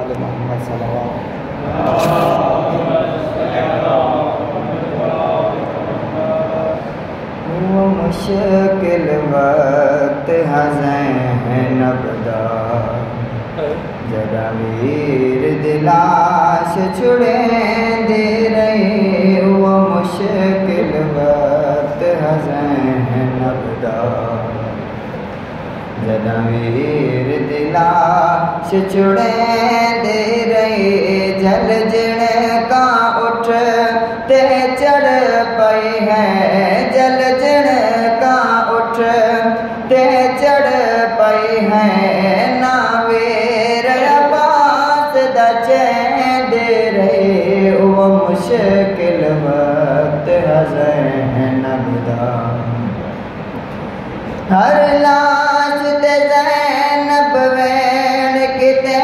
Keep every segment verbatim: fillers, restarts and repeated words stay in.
आल मोहम्मद सल्लल्लाहु वो मुश्किल वक्त हज़ैन नबदा जरा वीर दिलाश छुड़े दे रहे वो मुश्किल वक्त हज़ैन नबदा जरा वीर दिलाश छुड़े दे रहे जल जिण का उठ ते चढ़ पई है जल जिण का उठ ते चढ़ पई है ना वीर अब्बास दा चैन दे रहे वो मुश्किल वक्त हज़ैन नबदा हर लाश ते ज़ैनब वैन किते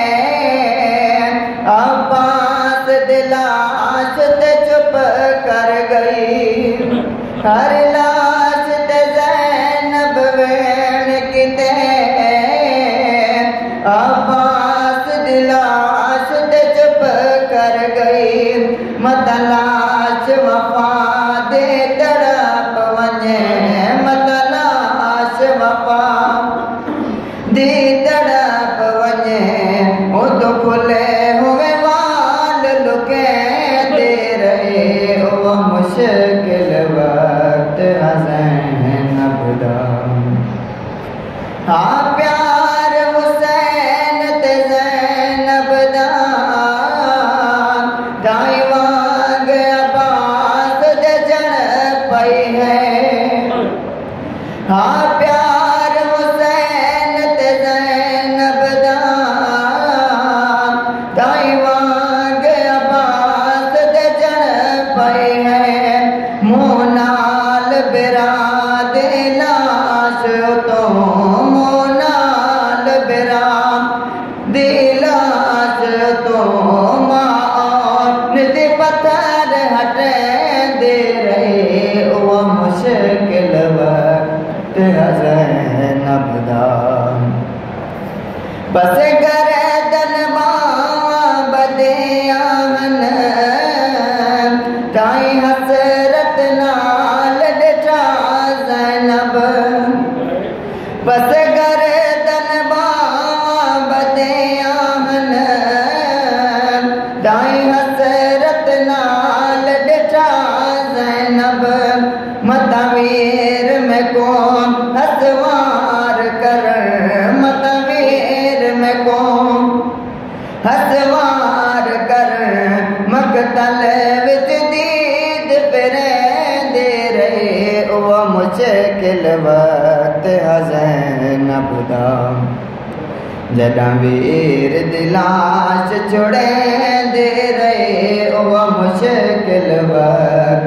अब्बास दिलाश ते चुप कर गई हर लाश ते ज़ैनब वैन किते अब्बास दिलाश ते चुप कर गई मत लाश वफा दे तड़प वञे मत लाश वफा दे तड़प वञे उद खुले हुए वाल लुके दे रहे वो मुश्किल वक्त हज़ैन नबदा हाँ प्यार हुसैन ते ज़ैनब दा दाई वांग अब्बास दे जण पई है हाँ प्यार हुसैन ते ज़ैनब दा दाई वांग अब्बास दे जण पई है मुँह नाल बिरा दे लाश तो मुँह नाल बिरा दे लाश तो मां निधि पत्थर हटे दे रहे वो मुश्किल वक्त हज़ैन नबदा बस गर्दन मां बदे आमन ताई हसरत नाल डिठा ज़ैनब बस गर्दन मां बदे आमन ताई हसरत नाल डिठा ज़ैनब मतवीर में कौन हसवार कर मतवीर में कौन हसवार कर मकतल विच दीद फिरे दे रहे वो मुश्किल वक्त हज़ैन नबदा जड़ा वीर दिलाश छुड़े दे रहे वो मुश्किल वक्त